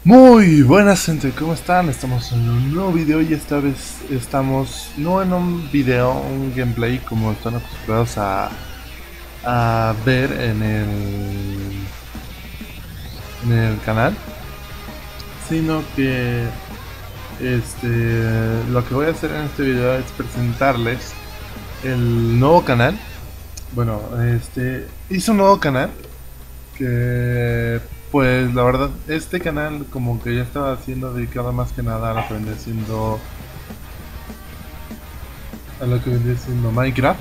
Muy buenas gente, ¿cómo están? Estamos en un nuevo video y esta vez estamos no en un video, un gameplay como están acostumbrados a ver en el canal, sino que lo que voy a hacer en este video es presentarles el nuevo canal. Bueno, hice un nuevo canal que pues la verdad este canal como que ya estaba siendo dedicado más que nada a lo que vendría siendo Minecraft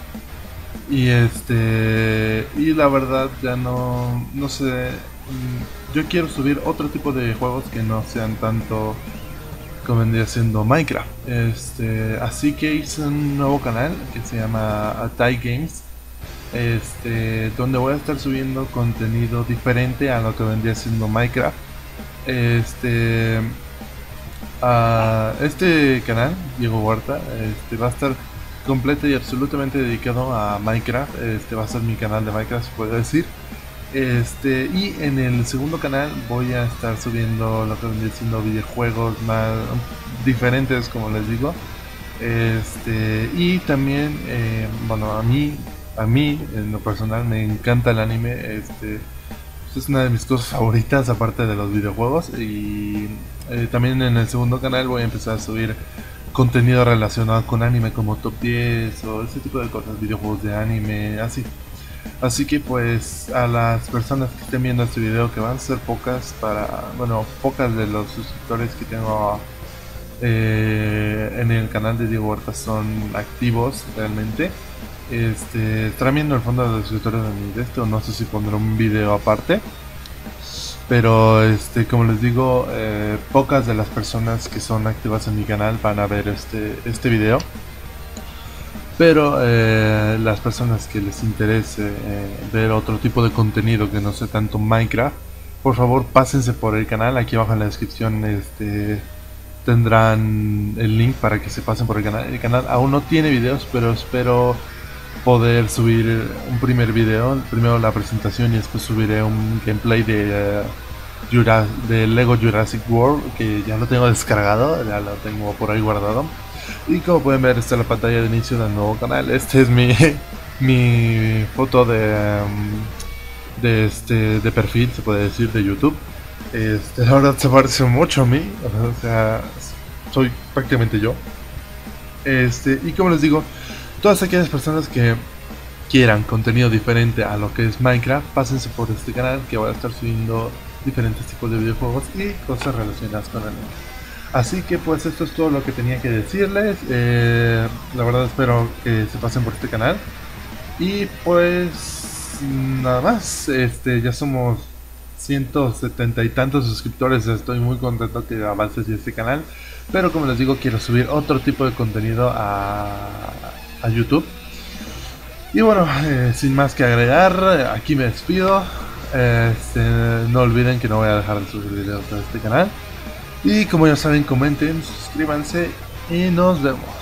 y la verdad ya no sé, yo quiero subir otro tipo de juegos que no sean tanto como vendría siendo Minecraft. Así que hice un nuevo canal que se llama Atai Games, donde voy a estar subiendo contenido diferente a lo que vendría siendo Minecraft. Este, este canal, Diego Huerta, va a estar completo y absolutamente dedicado a Minecraft. Va a ser mi canal de Minecraft, se puede decir. Y en el segundo canal voy a estar subiendo lo que vendría siendo videojuegos más diferentes, como les digo. Y también, bueno, a mí, en lo personal, me encanta el anime. Es una de mis cosas favoritas, aparte de los videojuegos. Y también en el segundo canal voy a empezar a subir contenido relacionado con anime, como top 10 o ese tipo de cosas, videojuegos de anime, así. Así que pues a las personas que estén viendo este video, que van a ser pocas bueno, pocas de los suscriptores que tengo en el canal de Diego Huerta son activos realmente. Estarán viendo el fondo de los suscriptores de mi de esto, no sé si pondré un video aparte. Pero como les digo, pocas de las personas que son activas en mi canal van a ver este video. Pero las personas que les interese ver otro tipo de contenido que no sea tanto Minecraft, por favor pásense por el canal. Aquí abajo en la descripción tendrán el link para que se pasen por el canal. El canal aún no tiene videos, pero espero poder subir un primer video. Primero la presentación y después subiré un gameplay de Lego Jurassic World, que ya lo tengo descargado, ya lo tengo por ahí guardado. Y como pueden ver, esta es la pantalla de inicio del nuevo canal. Este es mi foto de perfil, se puede decir, de YouTube. La verdad se parece mucho a mí, o sea, soy prácticamente yo. Y como les digo, todas aquellas personas que quieran contenido diferente a lo que es Minecraft, pásense por este canal, que voy a estar subiendo diferentes tipos de videojuegos y cosas relacionadas con anime. Así que pues esto es todo lo que tenía que decirles. La verdad espero que se pasen por este canal. Y pues nada más. Ya somos 170 y tantos suscriptores. Estoy muy contento que avance así este canal. Pero como les digo, quiero subir otro tipo de contenido a YouTube. Y bueno, sin más que agregar, aquí me despido. No olviden que no voy a dejar de subir videos a este canal. Y como ya saben, comenten, suscríbanse y nos vemos.